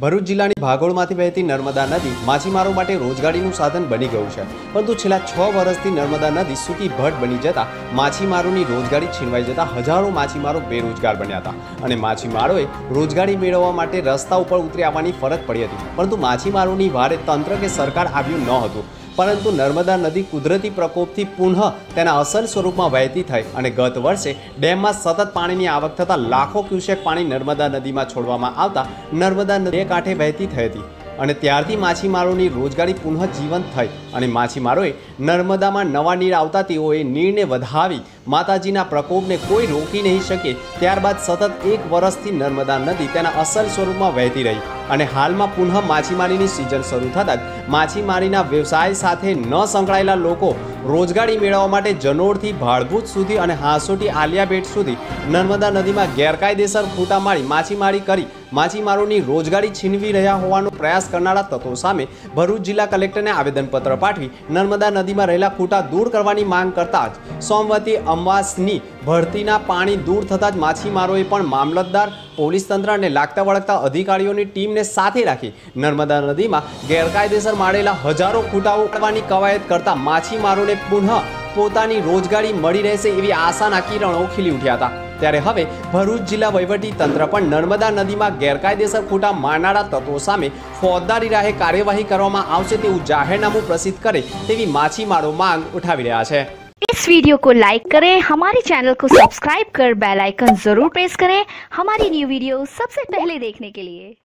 ભરૂચ જિલ્લાની ભાગોળમાંથી વહેતી નર્મદા નદી માછીમારો માટે રોજગારીનું સાધન બની ગયું છે, પરંતુ છેલ્લા 6 વર્ષથી નર્મદા નદી સૂકી ભટ્ટ બની જતા માછીમારોની રોજગારી છીનવાઈ જતા હજારો માછીમારો બેરોજગાર બન્યા હતા અને માછીમારોએ રોજગારી મેળવવા માટે રસ્તા ઉપર ઉતરી આવવાની ફરજ પડી હતી, પરંતુ માછીમારોની વારે તંત્ર કે સરકાર આવ્યું ન હતું। પરંતુ નર્મદા નદી કુદરતી પ્રકોપથી પુનઃ તેના અસલ સ્વરૂપમાં વહેતી થઈ અને ગત વર્ષે ડેમમાં સતત પાણીની આવક થતાં લાખો ક્યુસેક પાણી નર્મદા નદીમાં છોડવામાં આવતા નર્મદા નદી કાંઠે વહેતી થઈ હતી અને ત્યારથી માછીમારોની રોજગારી પુનઃ જીવંત થઈ અને માછીમારોએ નર્મદામાં નવા નીર આવતા તેઓએ નીરને વધાવી માતાજીના પ્રકોપને કોઈ રોકી નહીં શકે। ત્યારબાદ સતત 1 વર્ષથી નર્મદા નદી તેના અસલ સ્વરૂપમાં વહેતી રહી અને હાલમાં પુનઃ માછીમારીની સિઝન શરૂ થતાં જ માછીમારીના વ્યવસાય સાથે ન સંકળાયેલા લોકો રોજગારી મેળવવા માટે જનોડથી ભાડભૂત સુધી અને હાંસોટી આલિયાબેટ સુધી નર્મદા નદીમાં ગેરકાયદેસર ખૂંટા મારી માછીમારી કરી માછીમારોની રોજગારી છીનવી રહ્યા હોવાનો પ્રયાસ કરનારા તત્વો સામે ભરૂચ જિલ્લા કલેક્ટરને આવેદનપત્ર પાઠવી નર્મદા નદીમાં રહેલા ખૂંટા દૂર કરવાની માંગ કરતા જ સોમવતી અમાસની ભરતીના પાણી દૂર થતાં જ માછીમારોએ પણ મામલતદાર, પોલીસ તંત્ર અને લાગતા વળગતા અધિકારીઓની ટીમને સાથે રાખી નર્મદા નદીમાં ગેરકાયદેસર માળેલા હજારો ખૂંટાઓ કાઢવાની કવાયત કરતા માછીમારોને પુનઃ પોતાની રોજગારી મળી રહેશે એવી આશાના કિરણો ખીલી ઉઠ્યા હતા। ત્યારે હવે ભરૂચ જિલ્લા વહીવટી તંત્ર પણ નર્મદા નદીમાં ગેરકાયદેસર ખૂંટા મારનારા તત્વો સામે ફોજદારી રાહે કાર્યવાહી કરવામાં આવશે તેવું જાહેરનામું પ્રસિદ્ધ કરે તેવી માછીમારો માંગ ઉઠાવી રહ્યા છે। इस वीडियो को लाइक करें, हमारे चैनल को सब्सक्राइब कर बेल आइकन जरूर प्रेस करें हमारी न्यू वीडियो सबसे पहले देखने के लिए।